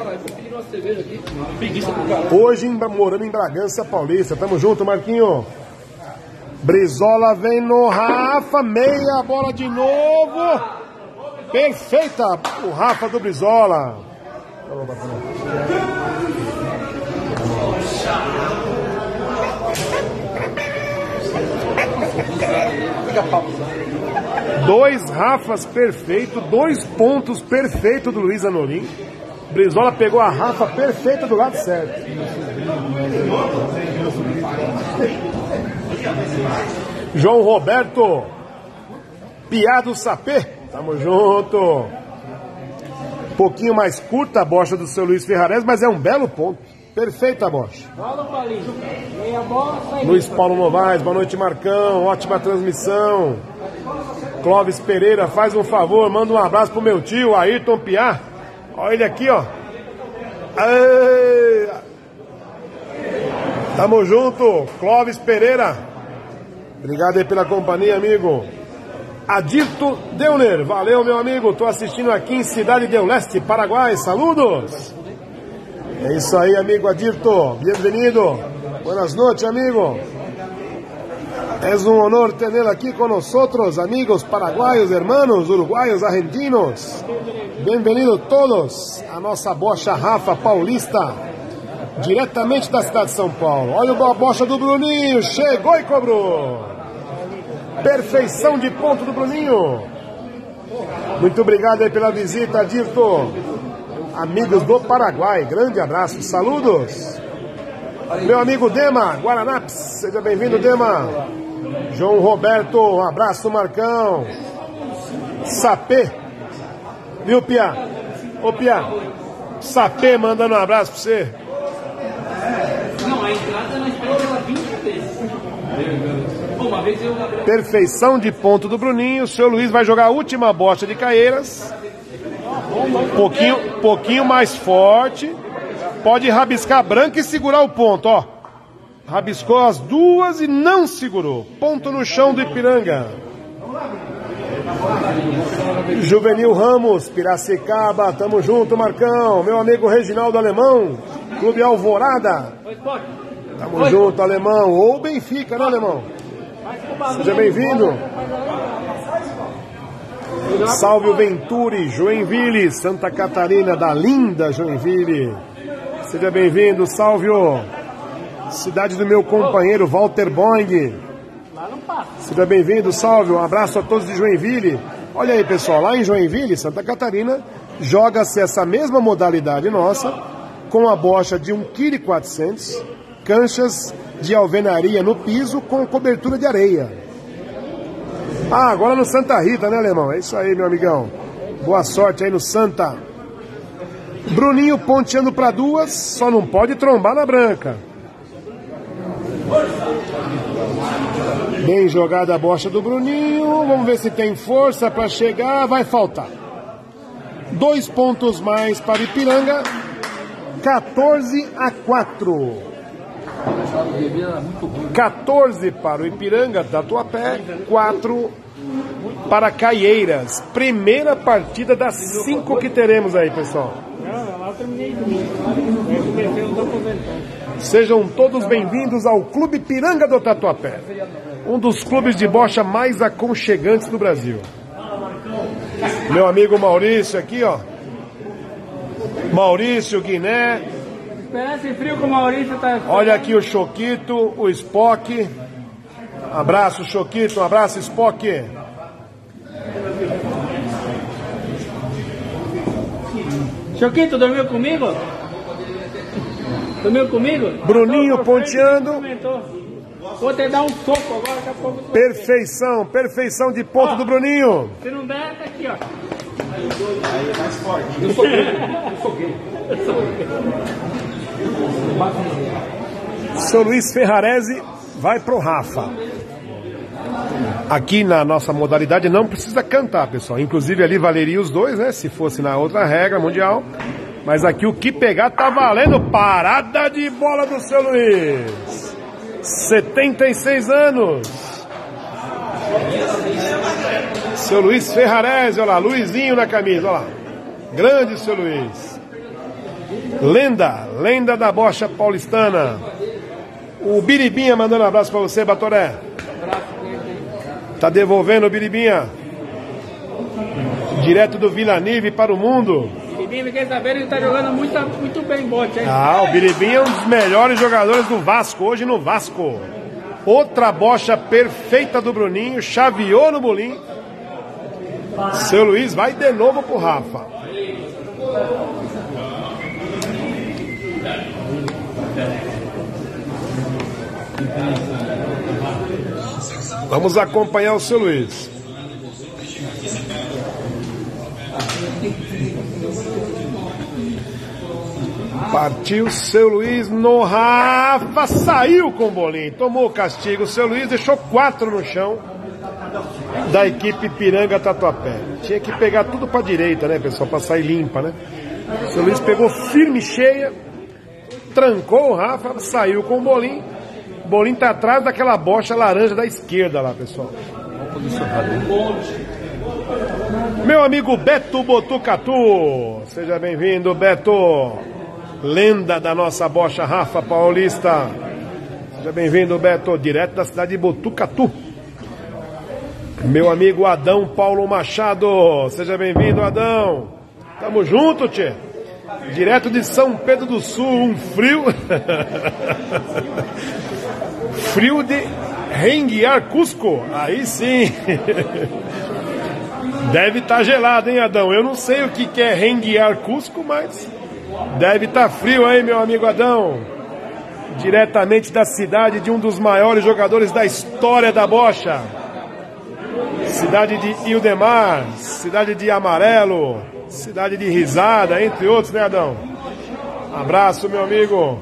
Hoje morando em Bragança Paulista. Tamo junto, Marquinho. Brizola vem no Rafa, meia bola de novo. Perfeita o Rafa do Brizola. Dois Rafas perfeitos, dois pontos perfeitos do Luiz Anolim. Brizola pegou a Rafa perfeita do lado certo. João Roberto Piá do Sapê, tamo junto. Pouquinho mais curta a bocha do seu Luiz Ferrares, mas é um belo ponto. Perfeita a bocha. Luiz Paulo Novaes, boa noite, Marcão. Ótima transmissão. Clóvis Pereira, faz um favor, manda um abraço pro meu tio, Ayrton Piá. Olha ele aqui, ó. Aê! Tamo junto, Clóvis Pereira. Obrigado aí pela companhia, amigo. Adito Deuner, valeu, meu amigo. Tô assistindo aqui em Cidade del Leste, Paraguai. Saludos. É isso aí, amigo Adito. Bem-vindo. Buenas noches, amigo. Es un honor tener aquí con nosotros, amigos paraguayos, hermanos, uruguayos, argentinos. Bem-vindos todos a nossa bocha Rafa Paulista, diretamente da cidade de São Paulo. Olha a bocha do Bruninho, chegou e cobrou. Perfeição de ponto do Bruninho. Muito obrigado aí pela visita, Adito. Amigos do Paraguai, grande abraço, saludos. Meu amigo Dema, Guaranaps, seja bem-vindo, Dema. João Roberto, um abraço, Marcão. Sapê, viu, Piá? Ô, Piá, Sapê mandando um abraço pra você. Não, a entrada nós esperamos ela vinte vezes. Uma vez eu... Perfeição de ponto do Bruninho. O seu Luiz vai jogar a última bocha de Caieiras. Pouquinho, pouquinho mais forte. Pode rabiscar branca e segurar o ponto, ó. Rabiscou as duas e não segurou. Ponto no chão do Ipiranga. Juvenil Ramos, Piracicaba, tamo junto, Marcão. Meu amigo Reginaldo Alemão, Clube Alvorada. Tamo Oi. junto, Alemão. Ou Benfica, né, Alemão? Seja bem-vindo. Salve o Venturi, Joinville, Santa Catarina, da linda Joinville. Seja bem-vindo, salve o cidade do meu companheiro Walter Boing. Seja bem-vindo, salve, um abraço a todos de Joinville. Olha aí, pessoal, lá em Joinville, Santa Catarina, joga-se essa mesma modalidade nossa, com a bocha de um vírgula quatrocentos quilos, canchas de alvenaria no piso com cobertura de areia. Ah, agora no Santa Rita, né, Alemão? É isso aí, meu amigão. Boa sorte aí no Santa. Bruninho ponteando para duas, só não pode trombar na branca. Bem jogada a bocha do Bruninho. Vamos ver se tem força para chegar. Vai faltar. Dois pontos mais para Ipiranga. quatorze a quatro. quatorze para o Ipiranga, Tatuapé. quatro para Caieiras. Primeira partida das cinco que teremos aí, pessoal. Sejam todos bem-vindos ao Clube Piranga do Tatuapé, um dos clubes de bocha mais aconchegantes do Brasil. Meu amigo Maurício aqui, ó. Maurício, Guiné. Esperança e frio com o Maurício tá... Olha aqui o Choquito, o Spock. Abraço, Choquito, um abraço, Spock. Choquito, dormiu comigo? Dormiu comigo? Bruninho ponteando. Vou te dar um soco agora, daqui a pouco. Perfeição, perfeição de ponto ó, do Bruninho. Se não der, tá aqui, ó. Aí é mais forte. Eu foguei, eu foguei. Seu Luiz Ferrarese vai pro Rafa. Aqui na nossa modalidade não precisa cantar, pessoal. Inclusive ali valeria os dois, né? Se fosse na outra regra mundial. Mas aqui o que pegar tá valendo. Parada de bola do seu Luiz. setenta e seis anos. Seu Luiz Ferrarese, olha lá. Luizinho na camisa, olha lá. Grande seu Luiz. Lenda, lenda da bocha paulistana. O Biribinha mandando um abraço pra você, Batoré. Tá devolvendo o Biribinha. Direto do Vila Nive para o mundo. Biribinha, fiquei sabendo, ele tá jogando muito, muito bem bote, hein? Ah, o Biribinha é um dos melhores jogadores do Vasco, hoje no Vasco. Outra bocha perfeita do Bruninho, chaveou no bolim. Seu Luiz vai de novo pro Rafa. Vamos acompanhar o seu Luiz. Partiu seu Luiz no Rafa, saiu com o bolinho, tomou o castigo. O seu Luiz deixou quatro no chão da equipe Piranga Tatuapé. Tinha que pegar tudo para direita, né, pessoal, para sair limpa, né? O seu Luiz pegou firme, cheia, trancou o Rafa, saiu com o bolinho. O bolinho tá atrás daquela bocha laranja da esquerda lá, pessoal. Meu amigo Beto Botucatu, seja bem-vindo, Beto. Lenda da nossa bocha Rafa Paulista. Seja bem-vindo, Beto, direto da cidade de Botucatu. Meu amigo Adão Paulo Machado, seja bem-vindo, Adão. Tamo junto, tchê. Direto de São Pedro do Sul, um frio. Frio de Renguiar Cusco. Aí sim. Deve estar tá gelado, hein, Adão? Eu não sei o que, que é Renguiar Cusco, mas deve estar tá frio aí, meu amigo Adão. Diretamente da cidade de um dos maiores jogadores da história da bocha. Cidade de Ildemar, cidade de Amarelo, cidade de Risada, entre outros, né, Adão? Abraço, meu amigo.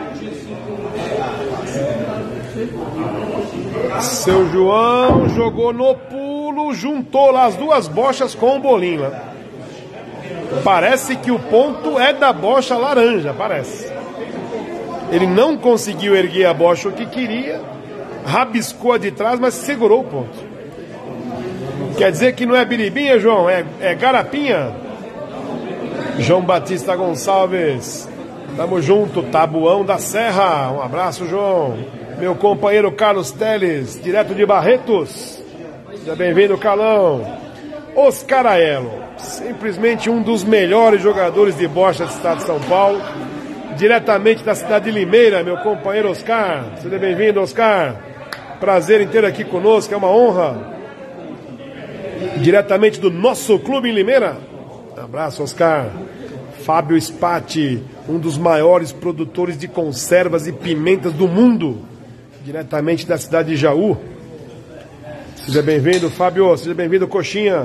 Seu João jogou no pulo, juntou lá as duas bochas com o bolinho lá. Parece que o ponto é da bocha laranja, parece. Ele não conseguiu erguer a bocha o que queria, rabiscou a de trás, mas segurou o ponto. Quer dizer que não é biribinha, João, é, é garapinha. João Batista Gonçalves, tamo junto, Tabuão da Serra, um abraço, João. Meu companheiro Carlos Teles, direto de Barretos, seja bem-vindo, Calão. Oscar Aelo, simplesmente um dos melhores jogadores de bocha do estado de São Paulo, diretamente da cidade de Limeira, meu companheiro Oscar, seja bem-vindo, Oscar, prazer em ter aqui conosco, é uma honra, diretamente do nosso clube em Limeira, abraço, Oscar. Fábio Spati, um dos maiores produtores de conservas e pimentas do mundo, diretamente da cidade de Jaú, seja bem-vindo, Fábio, seja bem-vindo, Coxinha.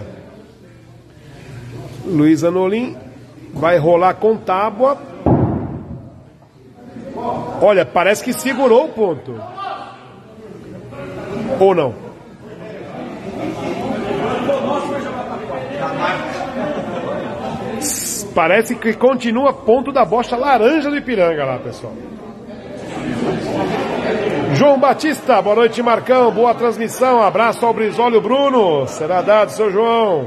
Luiz Anolim vai rolar com tábua. Olha, parece que segurou o ponto. Ou não? Parece que continua ponto da bocha laranja do Ipiranga lá, pessoal. João Batista, boa noite, Marcão, boa transmissão, abraço ao Brisólio Bruno, será dado, seu João.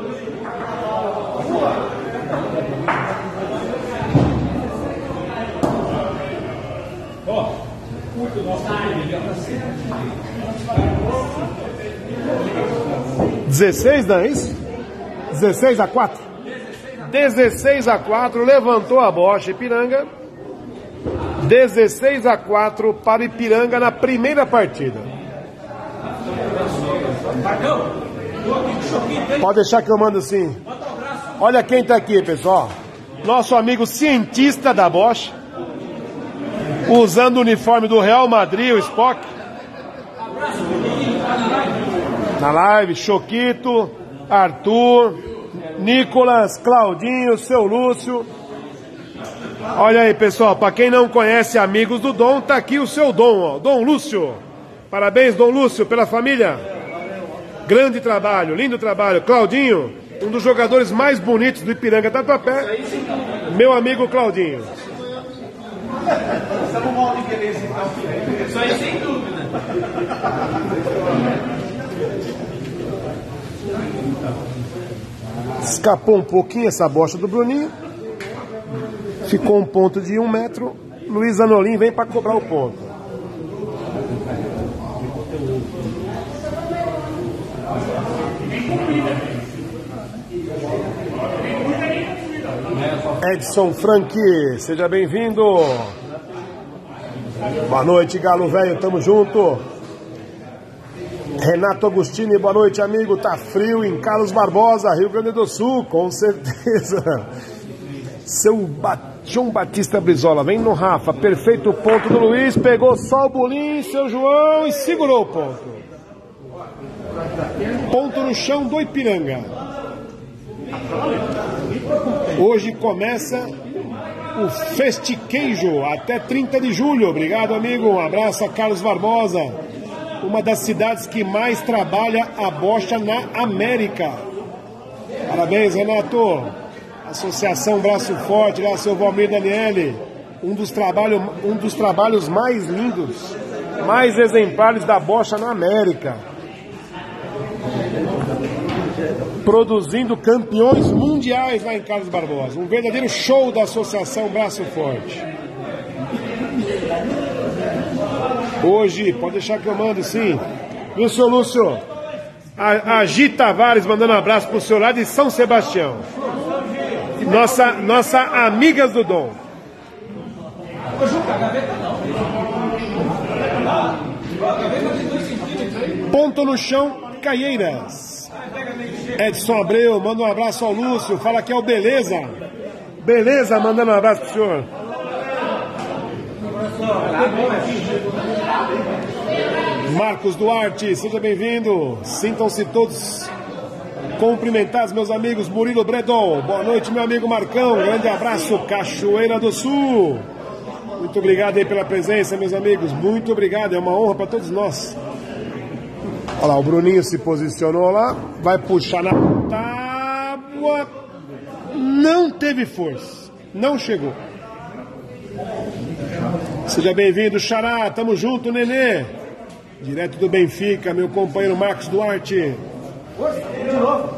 dezesseis, não é isso? dezesseis a quatro? dezesseis a quatro, levantou a bocha Ipiranga. dezesseis a quatro para Ipiranga na primeira partida. Pode deixar que eu mando sim. Olha quem está aqui, pessoal. Nosso amigo cientista da bocha, usando o uniforme do Real Madrid, o Spock. Na live, Choquito, Arthur, Nicolas, Claudinho, seu Lúcio. Olha aí, pessoal, para quem não conhece amigos do Dom, tá aqui o seu Dom, ó, Dom Lúcio. Parabéns, Dom Lúcio, pela família. Grande trabalho, lindo trabalho. Claudinho, um dos jogadores mais bonitos do Ipiranga Tatuapé. Meu amigo Claudinho. Isso aí sem dúvida. Escapou um pouquinho essa bocha do Bruninho. Ficou um ponto de um metro. Luiz Anolim vem para cobrar o ponto. Edson Frank, seja bem-vindo. Boa noite, Galo Velho, tamo junto. Renato Agostini, boa noite, amigo. Tá frio em Carlos Barbosa, Rio Grande do Sul, com certeza. Seu ba... João Batista Brizola, vem no Rafa, perfeito ponto do Luiz, pegou só o bolinho, seu João, e segurou o ponto. Ponto no chão do Ipiranga. Hoje começa o Festiqueijo, até trinta de julho. Obrigado, amigo. Um abraço a Carlos Barbosa, uma das cidades que mais trabalha a bocha na América. Parabéns, Renato. Associação Braço Forte, lá seu Valmir Daniele. Um dos, trabalho, um dos trabalhos mais lindos, mais exemplares da bocha na América. Produzindo campeões mundiais lá em Carlos Barbosa. Um verdadeiro show da Associação Braço Forte. Hoje, pode deixar que eu mando sim. Viu, seu Lúcio? A, a Gi Tavares mandando um abraço pro senhor lá de São Sebastião. Nossa, nossa amigas do Dom. Ponto no chão, Caieiras. Edson Abreu, manda um abraço ao Lúcio. Fala que é o Beleza. Beleza, mandando um abraço pro senhor. Marcos Duarte, seja bem-vindo. Sintam-se todos cumprimentados, meus amigos. Murilo Bredol, boa noite, meu amigo Marcão. Grande abraço, Cachoeira do Sul. Muito obrigado aí pela presença, meus amigos. Muito obrigado, é uma honra para todos nós. Olha lá, o Bruninho se posicionou lá. Vai puxar na tábua. Não teve força. Não chegou. Seja bem-vindo, Xará. Tamo junto, Nenê. Direto do Benfica, meu companheiro Marcos Duarte. De novo.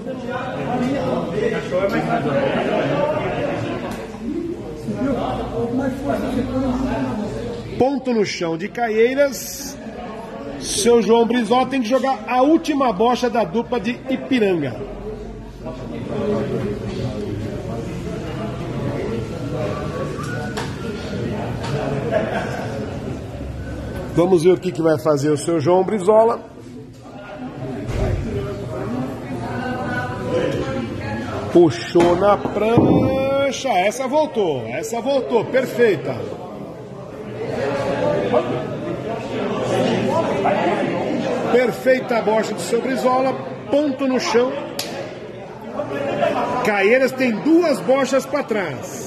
Ponto no chão de Caieiras. Seu João Brizola tem que jogar a última bocha da dupla de Ipiranga. Vamos ver o que, que vai fazer o seu João Brizola. Puxou na prancha. Essa voltou. Essa voltou. Perfeita. Perfeita a bocha do seu Brizola. Ponto no chão. Caieiras tem duas bochas para trás.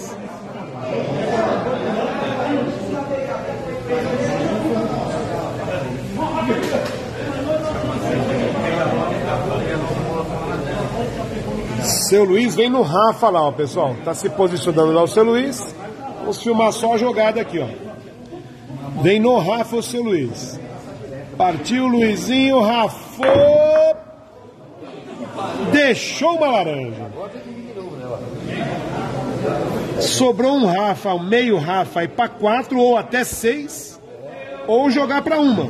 Seu Luiz vem no Rafa lá, ó, pessoal. Tá se posicionando lá o seu Luiz. Vamos filmar só a jogada aqui, ó. Vem no Rafa o seu Luiz. Partiu o Luizinho, Rafa. Deixou uma laranja. Sobrou um Rafa, um meio Rafa, e para quatro ou até seis. Ou jogar para uma.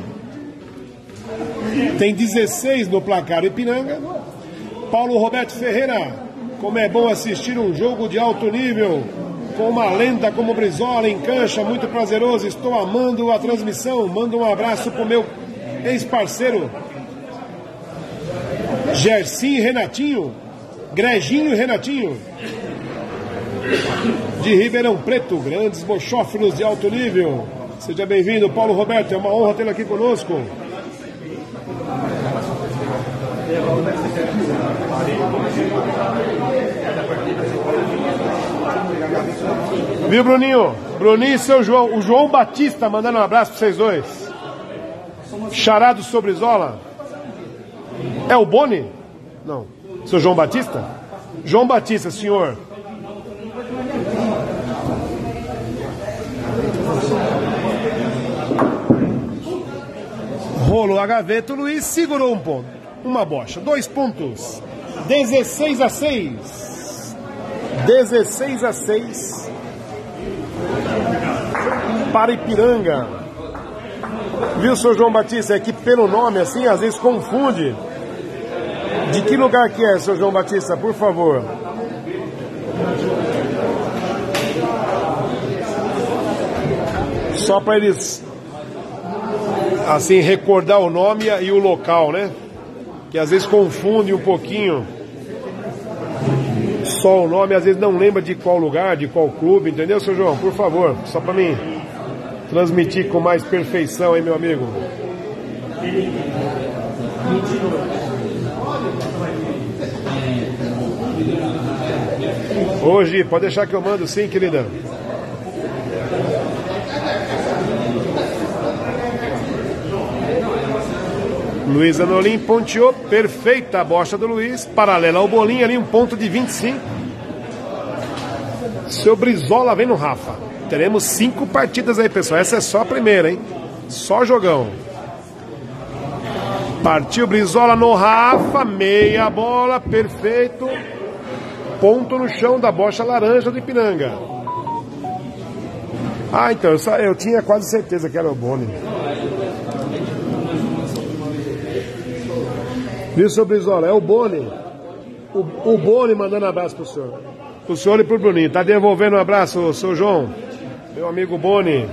Tem dezesseis no placar Ipiranga. Paulo Roberto Ferreira, como é bom assistir um jogo de alto nível, com uma lenda como Brizola em cancha, muito prazeroso, estou amando a transmissão, mando um abraço pro meu ex-parceiro, Gersim e Renatinho, Grejinho e Renatinho, de Ribeirão Preto, grandes bochófilos de alto nível. Seja bem-vindo, Paulo Roberto, é uma honra tê-lo aqui conosco. Viu, Bruninho? Bruninho e seu João. O João Batista mandando um abraço para vocês dois. Xará do seu Brizola. É o Boni? Não. Seu João Batista? João Batista, senhor. Rolou a gaveta, o Luiz segurou um ponto. Uma bocha, dois pontos. dezesseis a seis. dezesseis a seis. Para Ipiranga. Viu, seu João Batista? É que pelo nome assim, às vezes confunde. De que lugar que é, seu João Batista? Por favor. Só para eles assim recordar o nome e o local, né? Que às vezes confunde um pouquinho. Só o nome, às vezes não lembra de qual lugar, de qual clube, entendeu, seu João? Por favor, só para mim transmitir com mais perfeição, hein, meu amigo? Hoje, pode deixar que eu mando sim, querida. Luiz Anolim ponteou, perfeita a bocha do Luiz, paralela ao bolinho ali, um ponto de vinte e cinco. Seu Brizola vem no Rafa. Teremos cinco partidas aí, pessoal. Essa é só a primeira, hein? Só jogão. Partiu Brizola no Rafa, meia bola, perfeito. Ponto no chão da bocha laranja do Ipiranga. Ah, então, eu, só, eu tinha quase certeza que era o Boni. Viu, seu Brizola? É o Boni. O, o Boni mandando abraço pro senhor. Pro senhor e pro Bruninho. Tá devolvendo um abraço, seu João. Meu amigo Boni.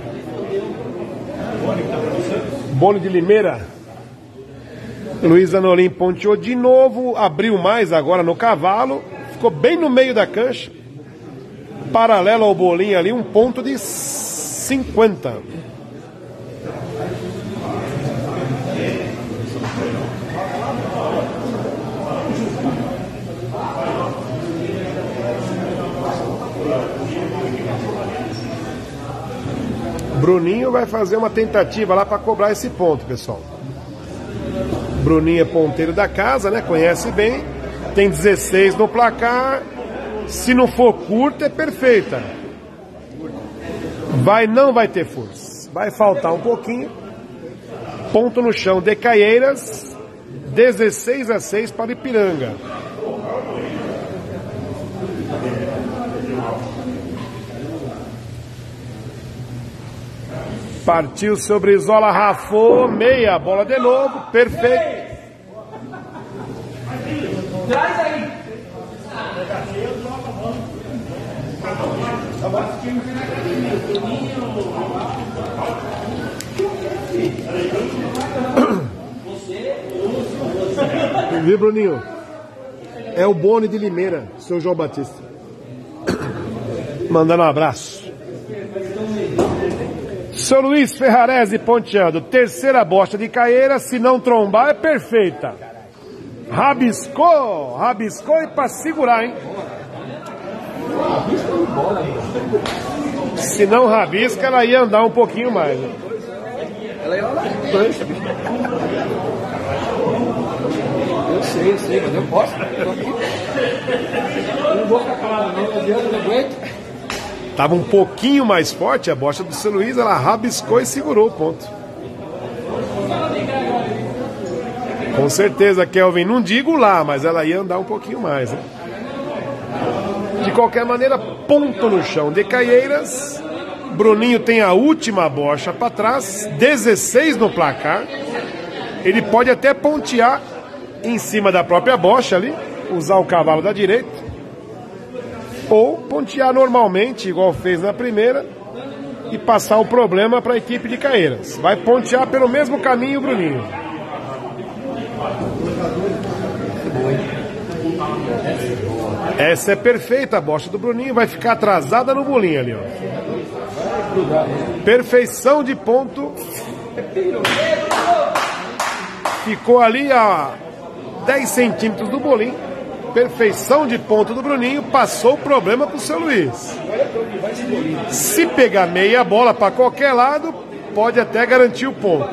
Boni de Limeira. Luiz Anolim ponteou de novo. Abriu mais agora no cavalo. Ficou bem no meio da cancha. Paralelo ao bolinho ali. Um ponto de cinquenta. Bruninho vai fazer uma tentativa lá para cobrar esse ponto, pessoal. Bruninho é ponteiro da casa, né? Conhece bem. Tem dezesseis no placar. Se não for curta, é perfeita. Vai, não vai ter força. Vai faltar um pouquinho. Ponto no chão de Caieiras. dezesseis a seis para Ipiranga. Partiu sobre Brizola, rafou, meia, bola de novo, perfeito. Traz aí. Viu, Bruninho? É o Boni de Limeira, seu João Batista. Mandando um abraço. Seu Luiz Ferrarese ponteando. Terceira bosta de Caieiras, se não trombar é perfeita. Rabiscou, rabiscou e pra segurar, hein? Se não rabisca, ela ia andar um pouquinho mais, né? Ela ia lá na plancha, bicho. Eu sei, eu sei, mas eu posso. Eu tô aqui. Eu não vou ficar calado, não. Não adianta, não aguento. Tava um pouquinho mais forte a bosta do seu Luiz, ela rabiscou e segurou o ponto. Com certeza, Kelvin, não digo lá, mas ela ia andar um pouquinho mais, né? De qualquer maneira, ponto no chão de Caieiras. Bruninho tem a última bocha para trás, dezesseis no placar. Ele pode até pontear em cima da própria bocha ali, usar o cavalo da direita, ou pontear normalmente, igual fez na primeira, e passar o problema para a equipe de Caieiras. Vai pontear pelo mesmo caminho o Bruninho. Essa é perfeita, a bocha do Bruninho vai ficar atrasada no bolinho ali, ó. Perfeição de ponto. Ficou ali a dez centímetros do bolinho. Perfeição de ponto do Bruninho. Passou o problema pro seu Luiz. Se pegar meia bola para qualquer lado, pode até garantir o ponto.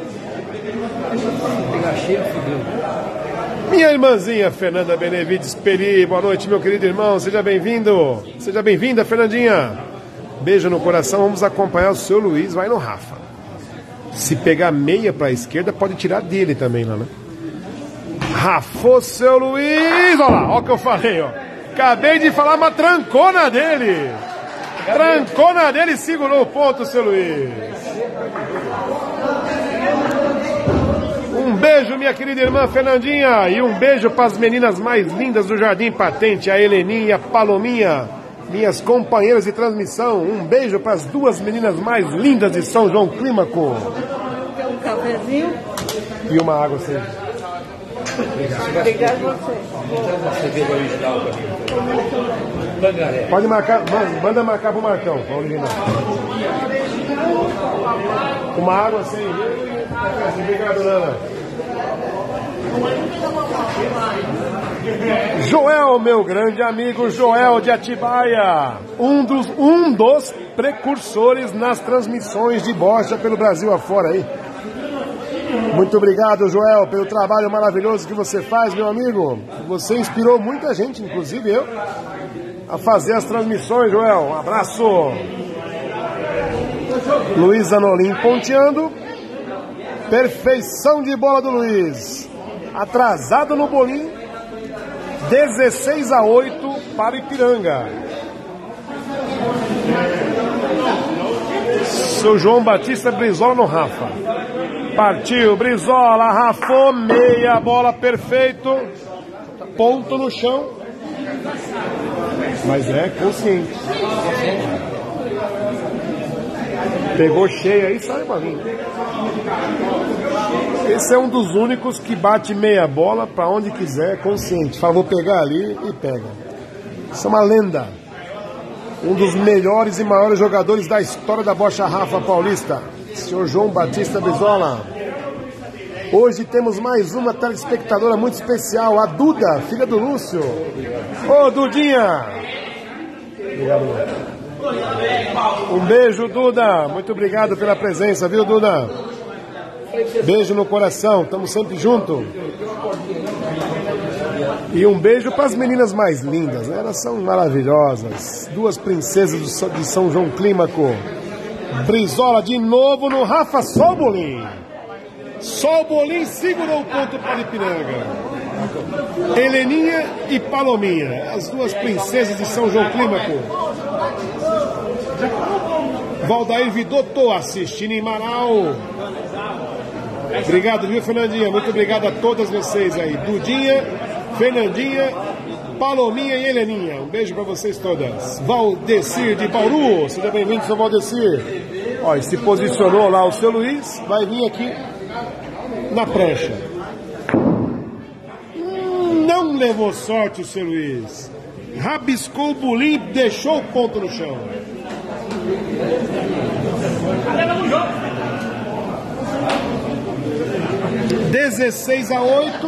Minha irmãzinha Fernanda Benevides Peri, boa noite, meu querido irmão, seja bem-vindo. Seja bem-vinda, Fernandinha. Beijo no coração, vamos acompanhar o seu Luiz, vai no Rafa. Se pegar meia para a esquerda, pode tirar dele também lá, né? Rafou seu Luiz, olha lá, olha o que eu falei, ó. Acabei de falar, mas trancou na dele. Trancou na dele e segurou o ponto, seu Luiz. Um beijo, minha querida irmã Fernandinha, e um beijo para as meninas mais lindas do Jardim Patente, a Heleninha e a Palominha, minhas companheiras de transmissão. Um beijo para as duas meninas mais lindas de São João Clímaco. Quer um cafezinho? E uma água, sim. Obrigado a você. Pode marcar, manda marcar pro Marcão, para o original. Uma água sem. Obrigado, Nana. Joel, meu grande amigo Joel de Atibaia, um dos, um dos precursores nas transmissões de bocha pelo Brasil afora aí. Muito obrigado, Joel, pelo trabalho maravilhoso que você faz, meu amigo. Você inspirou muita gente, inclusive eu, a fazer as transmissões, Joel. Um abraço. Luiz Anolim ponteando. Perfeição de bola do Luiz. Atrasado no bolinho. dezesseis a oito para Ipiranga. Seu João Batista Brizola no Rafa. Partiu, Brizola, rafou, meia bola, perfeito. Ponto no chão. Mas é consciente. Pegou cheia aí, sai pra mim. Esse é um dos únicos que bate meia bola pra onde quiser, consciente. Fala, vou pegar ali e pega. Isso é uma lenda. Um dos melhores e maiores jogadores da história da bocha Rafa paulista, senhor João Batista Brizola. Hoje temos mais uma telespectadora muito especial, a Duda, filha do Lúcio. Ô, Dudinha! Obrigado. Um beijo, Duda. Muito obrigado pela presença, viu, Duda? Beijo no coração, estamos sempre juntos. E um beijo para as meninas mais lindas, né? Elas são maravilhosas. Duas princesas de São João Clímaco. Brizola de novo no Rafa, só o bolim. Só o bolim segurou o ponto para Ipiranga. Heleninha e Palominha, as duas princesas de São João Clímaco. Valdair Vidotto assistindo em Manaus. Obrigado, viu, Fernandinha? Muito obrigado a todas vocês aí. Dudinha, Fernandinha, Palominha e Heleninha. Um beijo para vocês todas. Valdecir de Bauru. Seja bem-vindo, seu Valdecir. Ó, se posicionou lá o seu Luiz. Vai vir aqui na prancha. Hum, não levou sorte o seu Luiz. Rabiscou o bolim, deixou o ponto no chão. dezesseis a oito.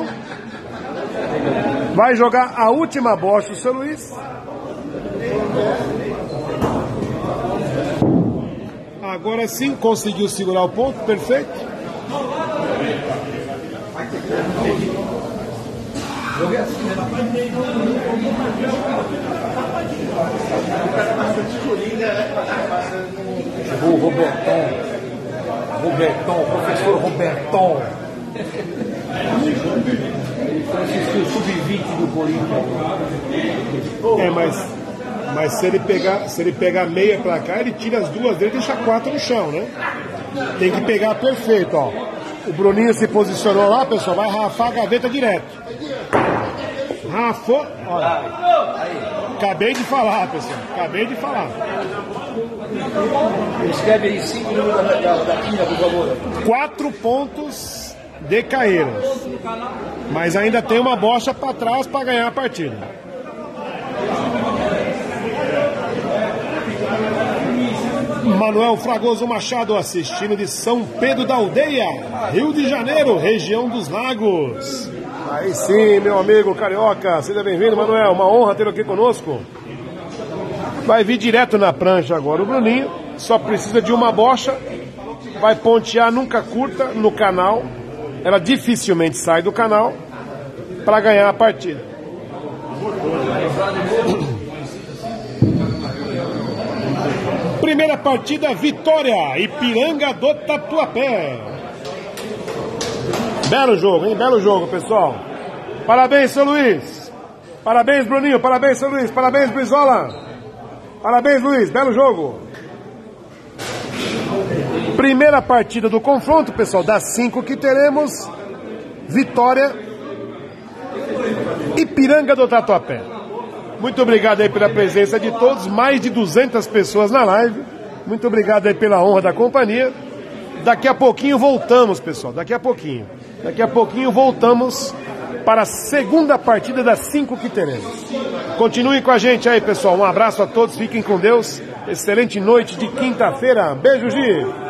Vai jogar a última bocha o seu Luiz. Agora sim conseguiu segurar o ponto, perfeito. Chegou o Robertão. Robertão, professor Robertão. Ele assistiu o sub vinte do Corinthians. É, mas, mas se ele pegar, se ele pegar meia pra cá, ele tira as duas dele e deixa quatro no chão, né? Tem que pegar perfeito, ó. O Bruninho se posicionou lá, pessoal, vai rafar a gaveta direto. Rafou, olha. Acabei de falar, pessoal. Acabei de falar. Escreve aí cinco minutos da, da quina, por favor. Quatro pontos de Caeiras. Mas ainda tem uma bocha para trás para ganhar a partida. Manuel Fragoso Machado assistindo de São Pedro da Aldeia, Rio de Janeiro, região dos Lagos. Aí sim, meu amigo carioca, seja bem-vindo, Manuel, uma honra tê-lo aqui conosco. Vai vir direto na prancha agora o Bruninho, só precisa de uma bocha, vai pontear, nunca curta no canal, ela dificilmente sai do canal para ganhar a partida. Primeira partida, vitória, Ipiranga do Tatuapé. Belo jogo, hein? Belo jogo, pessoal. Parabéns, seu Luiz. Parabéns, Bruninho. Parabéns, seu Luiz. Parabéns, Brizola. Parabéns, Luiz. Belo jogo. Primeira partida do confronto, pessoal. Das cinco que teremos, vitória, Ipiranga do Tatuapé. Muito obrigado aí pela presença de todos. Mais de duzentas pessoas na live. Muito obrigado aí pela honra da companhia. Daqui a pouquinho voltamos, pessoal. Daqui a pouquinho. Daqui a pouquinho voltamos para a segunda partida das cinco que teremos. Continuem com a gente aí, pessoal. Um abraço a todos. Fiquem com Deus. Excelente noite de quinta-feira. Beijo, Gi.